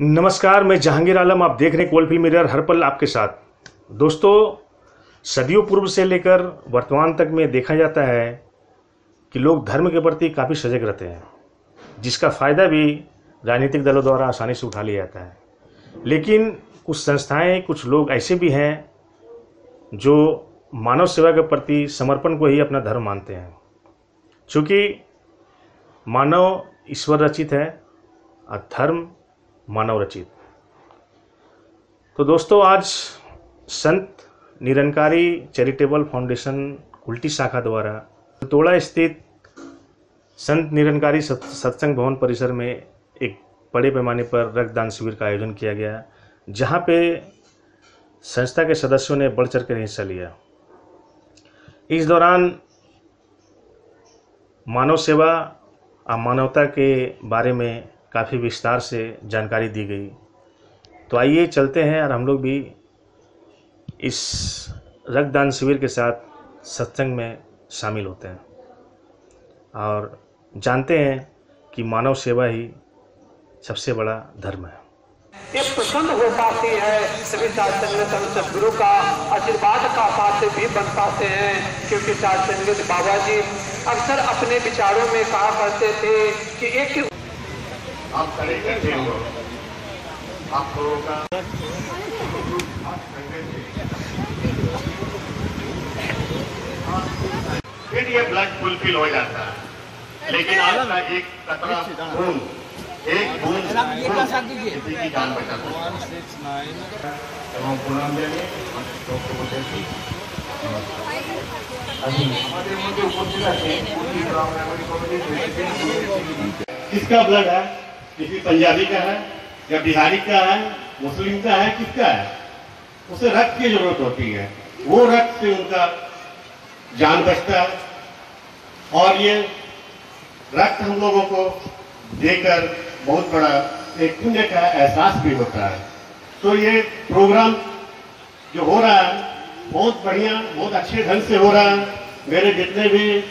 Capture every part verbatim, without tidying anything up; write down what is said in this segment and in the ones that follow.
नमस्कार, मैं जहांगीर आलम। आप देख रहे हैं कोलफील्ड मिरर, हर पल आपके साथ। दोस्तों, सदियों पूर्व से लेकर वर्तमान तक में देखा जाता है कि लोग धर्म के प्रति काफ़ी सजग रहते हैं, जिसका फ़ायदा भी राजनीतिक दलों द्वारा आसानी से उठा लिया जाता है। लेकिन कुछ संस्थाएं, कुछ लोग ऐसे भी हैं जो मानव सेवा के प्रति समर्पण को ही अपना धर्म मानते हैं। चूँकि मानव ईश्वर रचित है और धर्म मानव रचित। तो दोस्तों, आज संत निरंकारी चैरिटेबल फाउंडेशन कुल्टी शाखा द्वारा तोड़ा स्थित संत निरंकारी सत्संग भवन परिसर में एक बड़े पैमाने पर रक्तदान शिविर का आयोजन किया गया, जहां पे संस्था के सदस्यों ने बढ़ चढ़ कर हिस्सा लिया। इस दौरान मानव सेवा और मानवता के बारे में काफ़ी विस्तार से जानकारी दी गई। तो आइए चलते हैं और हम लोग भी इस रक्तदान शिविर के साथ सत्संग में शामिल होते हैं और जानते हैं कि मानव सेवा ही सबसे बड़ा धर्म है। ये प्रसन्न हो पाती है, सभी साथ संगत सदगुरु का आशीर्वाद का पात्र भी बन पाते हैं। क्योंकि साथ संगत बाबा जी अक्सर अपने विचारों में कहा करते थे कि एक आप खड़े कैसे हो, आप लोगों का फिर ये ब्लड फुलफिल हो जाता है। लेकिन आपका एक कतरा खून, एक बूंद किसी की जान बचा सकता है। किसका ब्लड है? किसी पंजाबी का है या बिहारी का है, मुस्लिम का है, किसका है? उसे रक्त की जरूरत होती है। वो रक्त से उनका जान बचता है और ये रक्त हम लोगों को देकर बहुत बड़ा एक पुण्य का एहसास भी होता है। तो ये प्रोग्राम जो हो रहा है बहुत बढ़िया, बहुत अच्छे ढंग से हो रहा है। मेरे जितने भी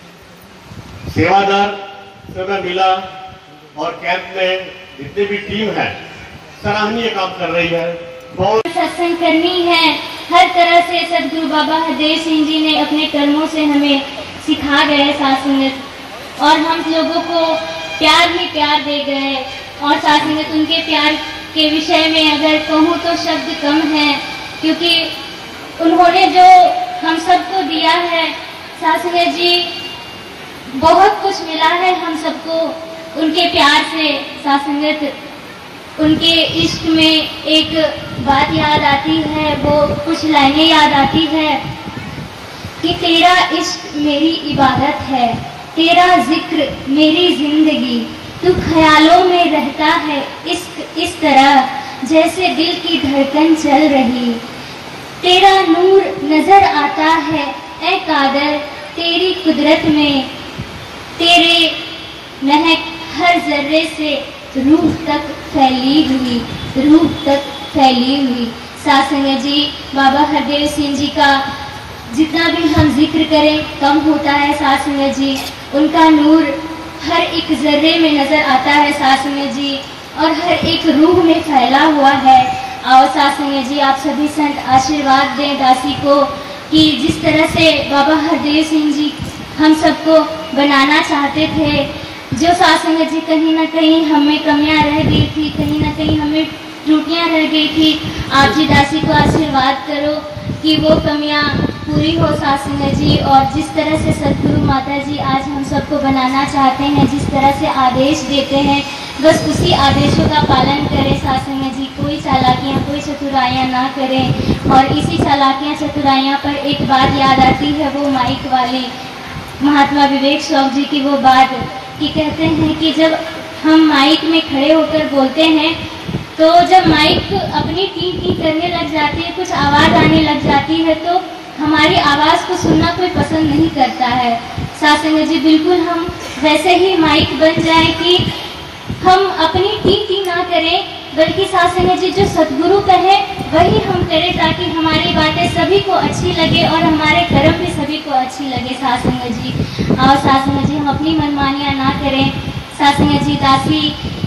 सेवादार से मैं मिला और कैंप में जितने भी टीम है, सराहनीय काम कर रही है। बहुत सत्संग करनी है हर तरह से। सदगुरु बाबा हरदेव सिंह जी ने अपने कर्मों से हमें सिखा गए साथ संगत, और हम लोगों को प्यार ही प्यार दे गए। और साथ संगत, उनके प्यार के विषय में अगर कहूँ तो शब्द कम है, क्योंकि उन्होंने जो हम सबको दिया है, साथ संगत जी, बहुत कुछ मिला है हम सबको उनके प्यार से। साथ संगत, उनके इश्क में एक बात याद आती है, वो कुछ लाइनें याद आती है कि तेरा इश्क मेरी इबादत है, तेरा जिक्र मेरी जिंदगी, तू ख्यालों में रहता है इश्क इस तरह जैसे दिल की धड़कन चल रही। तेरा नूर नजर आता है ए कादर तेरी कुदरत में, तेरे महक हर जर्रे से रूह तक फैली हुई, रूह तक फैली हुई। साथ संगत जी, बाबा हरदेव सिंह जी का जितना भी हम जिक्र करें कम होता है। साथ संगत जी, उनका नूर हर एक जर्रे में नजर आता है साथ संगत जी, और हर एक रूह में फैला हुआ है। और साथ संगत जी, आप सभी संत आशीर्वाद दें दासी को कि जिस तरह से बाबा हरदेव सिंह जी हम सबको बनाना चाहते थे, जो साथ संगत जी कहीं ना कहीं हमें कमियां रह गई थी, कहीं ना कहीं हमें त्रुटियां रह गई थी, आप जी दासी को आशीर्वाद करो कि वो कमियां पूरी हो साथ संगत जी। और जिस तरह से सदगुरु माता जी आज हम सबको बनाना चाहते हैं, जिस तरह से आदेश देते हैं, बस उसी आदेशों का पालन करें साथ संगत जी। कोई चालाकियाँ, कोई चतुराइयाँ ना करें। और इसी चालाकियाँ चतुराइयाँ पर एक बात याद आती है, वो माइक वाली महात्मा विवेक शौक जी की वो बात कि कहते हैं कि जब हम माइक में खड़े होकर बोलते हैं, तो जब माइक अपनी टी टी करने लग जाती है, कुछ आवाज़ आने लग जाती है, तो हमारी आवाज़ को सुनना कोई पसंद नहीं करता है। साथ संगत जी, बिल्कुल हम वैसे ही माइक बन जाए कि हम अपनी टी टी ना करें, बल्कि साथ संगत जी जो सदगुरु कहे वही हम करें, ताकि हमारी बातें सभी को अच्छी लगे और हमारे कर्म भी सभी को अच्छी लगे साथ संगत जी। और साथ संगत जी, हम अपनी मनमानियाँ ना करें। साथ संगत जी, दासी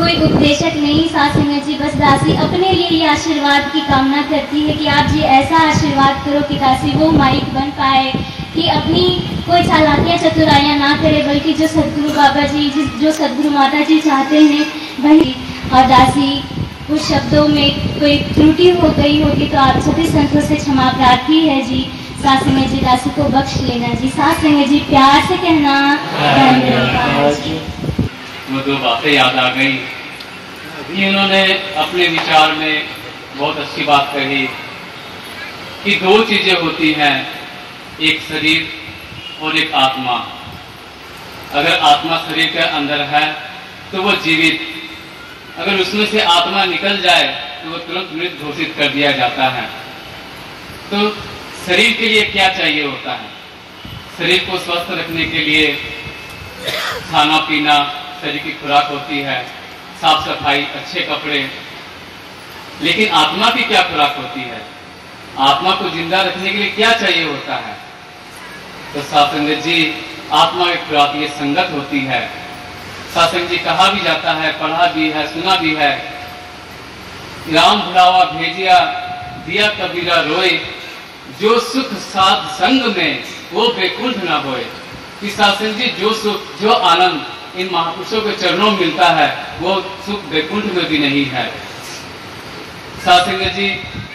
कोई उपदेशक नहीं सास संगत जी, बस दासी अपने लिए ये आशीर्वाद की कामना करती है कि आप जी ऐसा आशीर्वाद करो कि दासी वो माइक बन पाए कि अपनी कोई चालाकियाँ चतुराइयाँ ना करे, बल्कि जो सदगुरु बाबा जी जिस जो सदगुरु माता जी चाहते हैं वही। और दासी कुछ शब्दों में कोई त्रुटि हो गई होगी तो आप सभी संतों से क्षमा प्रार्थी है जी। सास संगत जी दासी को बख्श लेना जी। सास संगत जी प्यार से कहना धन्यवाद जी। वो दो बातें याद आ गई कि उन्होंने अपने विचार में बहुत अच्छी बात कही कि दो चीजें होती हैं, एक शरीर और एक आत्मा। अगर आत्मा शरीर के अंदर है तो वो जीवित, अगर उसमें से आत्मा निकल जाए तो वो तुरंत मृत घोषित कर दिया जाता है। तो शरीर के लिए क्या चाहिए होता है? शरीर को स्वस्थ रखने के लिए खाना पीना, शरीर की खुराक होती है, साफ सफाई, अच्छे कपड़े। लेकिन आत्मा की क्या खुराक होती है? आत्मा को जिंदा रखने के लिए क्या चाहिए होता है? तो सासंगत जी आत्मा की खुराक ये संगत होती है। सासंग जी कहा भी जाता है, पढ़ा भी है, सुना भी है, राम भुलावा भेजिया दिया कबीरा रोए, जो सुख साध संग में वो बेकुंठ ना होए। कि सासंग जी जो सुख जो आनंद इन महापुरुषों के चरणों में मिलता है वो सुख बेकुंठ में भी नहीं है। सासंग जी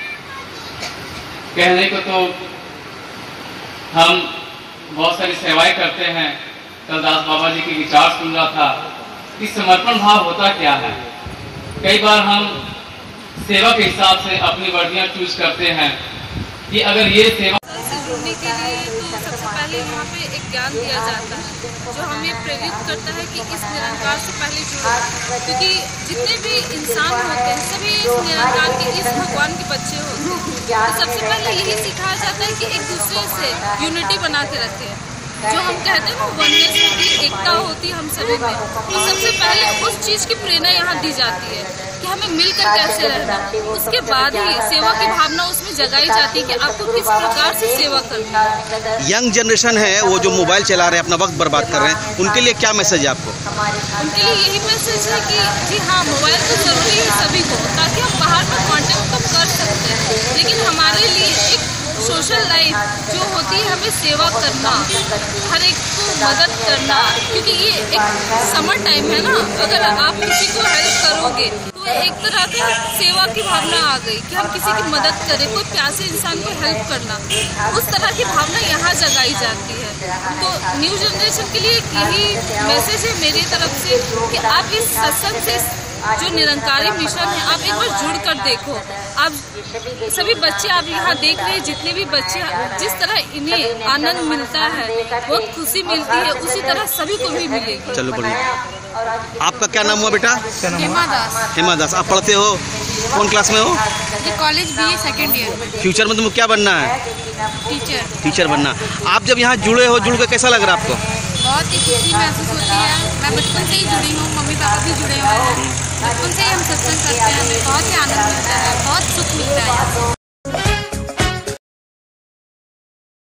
कहने को तो हम बहुत सारी सेवाएं करते हैं। कल दास बाबा जी के विचार सुन रहा था कि समर्पण भाव होता क्या है। कई बार हम सेवा के हिसाब से अपनी वर्दियां चूज करते हैं कि अगर ये सेवा से जुड़ने के लिए तो सबसे पहले यहाँ पे एक ज्ञान दिया जाता है जो हमें प्रेरित करता है कि इस निरंकार से पहले जुड़ो, क्योंकि जितने भी इंसान होते हैं सभी इस निरंकार के इस भगवान के बच्चे होते हैं। तो सबसे पहले यही सिखाया जाता है कि एक दूसरे से यूनिटी बना के रखें। जो हम कहते हैं ना वननेस होती, एकता होती हम सभी में, तो सबसे पहले उस चीज़ की प्रेरणा यहाँ दी जाती है कि हमें मिलकर कैसे रहना। उसके बाद ही सेवा की भावना उसमें जगाई जाती है कि आपको किस प्रकार से सेवा करनी है। यंग जनरेशन है वो जो मोबाइल चला रहे हैं, अपना वक्त बर्बाद कर रहे हैं, उनके लिए क्या मैसेज है आपको? उनके लिए यही मैसेज है कि जी हाँ, मोबाइल तो ज़रूरी है सभी को, ताकि हम बाहर में कॉन्टेक्ट तो कर सकते हैं, लेकिन हमारे लिए एक सोशल लाइफ जो होती है, हमें सेवा करना, हर एक को मदद करना, क्योंकि ये एक समर टाइम है ना, अगर आप किसी को हेल्प करोगे तो एक तरह का सेवा की भावना आ गई कि हम किसी की मदद करें, कोई प्यासे इंसान को हेल्प करना, उस तरह की भावना यहाँ जगाई जाती है। तो न्यू जनरेशन के लिए यही मैसेज है मेरी तरफ से कि आप इस सत्संग से जो निरंकारी मिशन है आप एक बार जुड़ कर देखो। आप सभी बच्चे आप यहाँ देख रहे हैं, जितने भी बच्चे जिस तरह इन्हें आनंद मिलता है, बहुत खुशी मिलती है, उसी तरह सभी को भी मिलेगी। चलो बढ़िया। आपका क्या नाम हुआ बेटा? हेमा दास। हेमा दास, आप पढ़ते हो? कौन क्लास में हो? ये college B A second year. Future में तुमको क्या बनना है? टीचर। टीचर बनना। आप जब यहाँ जुड़े हो, जुड़ कर कैसा लग रहा है आपको? बहुत ही खुशी महसूस होती है। मैं बचपन से ही जुड़ी हूँ, मम्मी पापा भी जुड़े हुए हैं, बचपन से ही हम सत्संग करते हैं, हमें बहुत ही आनंद मिलता है, बहुत सुख मिलता है।